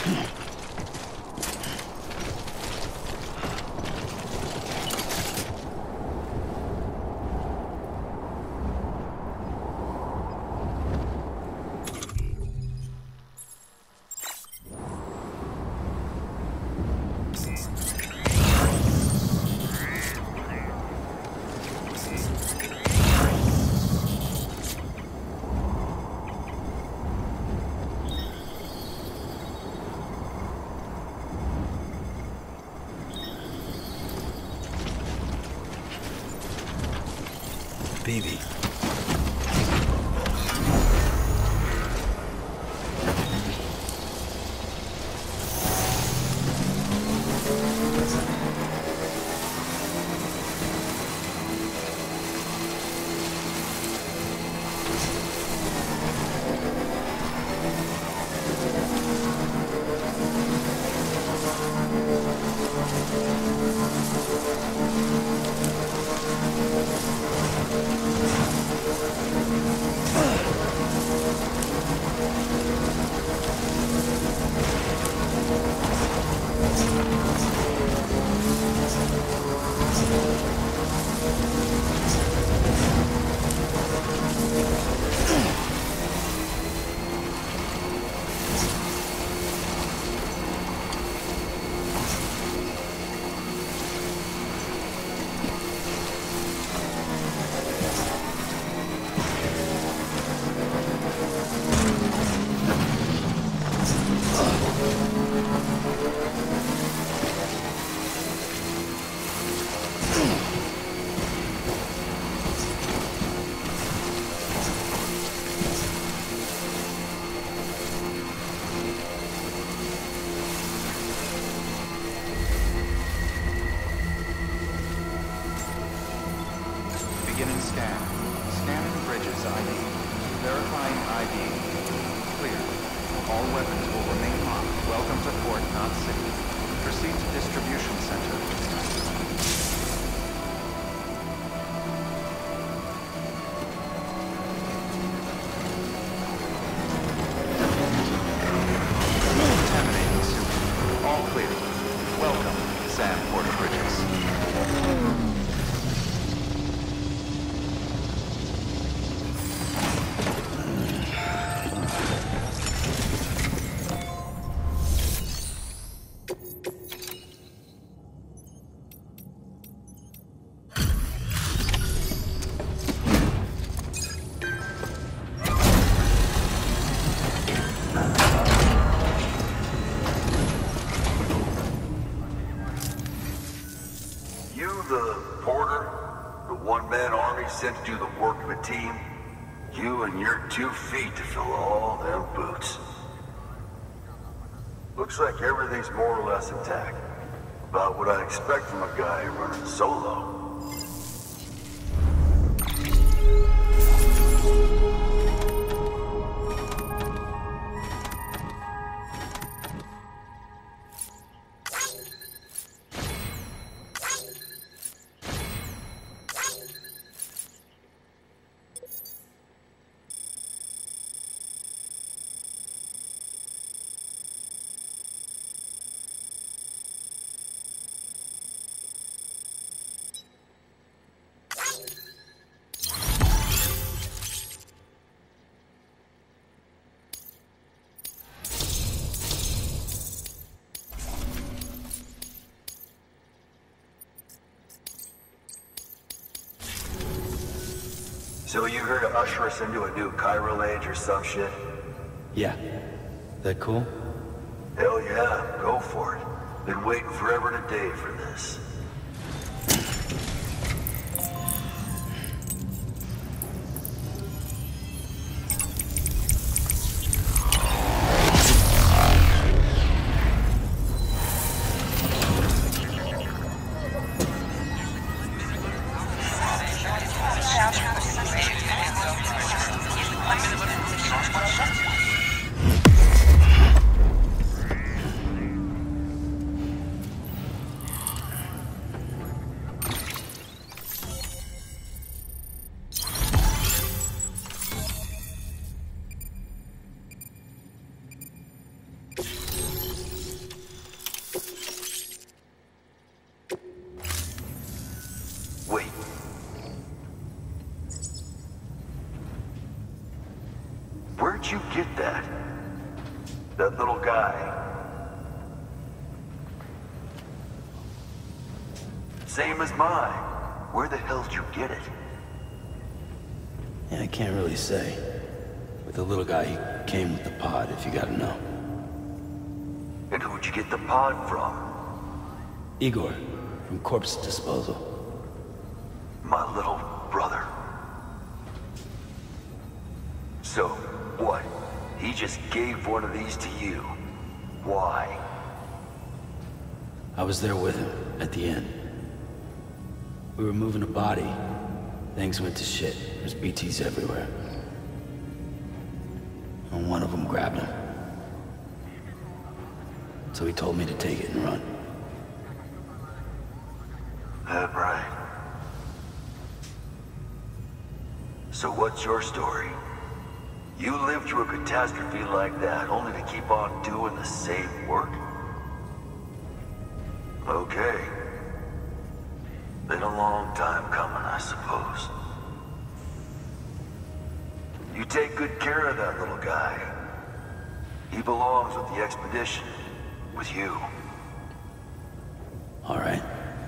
Baby. Beginning scan. Scanning bridges ID. Verifying ID. Clear. All weapons will remain locked. Welcome to Fort Knot City. Proceed to distribution center. Contaminating suit. All clear. Welcome, Sam Porter Bridges. Sent to do the work of a team, you and your 2 feet to fill all them boots. Looks like everything's more or less intact. About what I expect from a guy running solo. So you here to usher us into a new chiral age or some shit? Yeah. That cool? Hell yeah, go for it. Been waiting forever and a day for this. you get that? That little guy. Same as mine. Where the hell did you get it? Yeah, I can't really say. With the little guy, he came with the pod, if you gotta know. And who'd you get the pod from? Igor, from Corpse Disposal. My little brother. So, what? He just gave one of these to you. Why? I was there with him, at the end. We were moving a body. Things went to shit. There's BTs everywhere. And one of them grabbed him. So he told me to take it and run. That right. So what's your story? You lived through a catastrophe like that, only to keep on doing the same work? Okay. Been a long time coming, I suppose. You take good care of that little guy. He belongs with the expedition. With you. All right.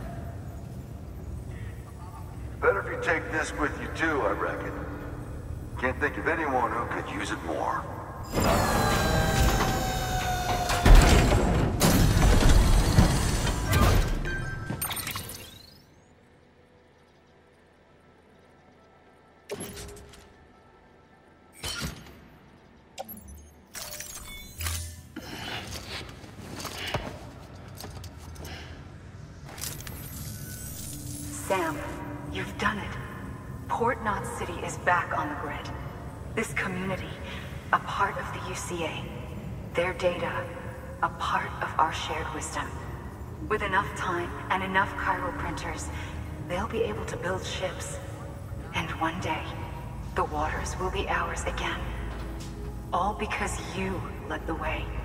Better if you take this with you too, I reckon. Can't think of anyone who could use it more. Sam, you've done it. Port Knot City is back on the grid. This community, a part of the UCA. Their data, a part of our shared wisdom. With enough time and enough chiral printers, they'll be able to build ships. And one day, the waters will be ours again. All because you led the way.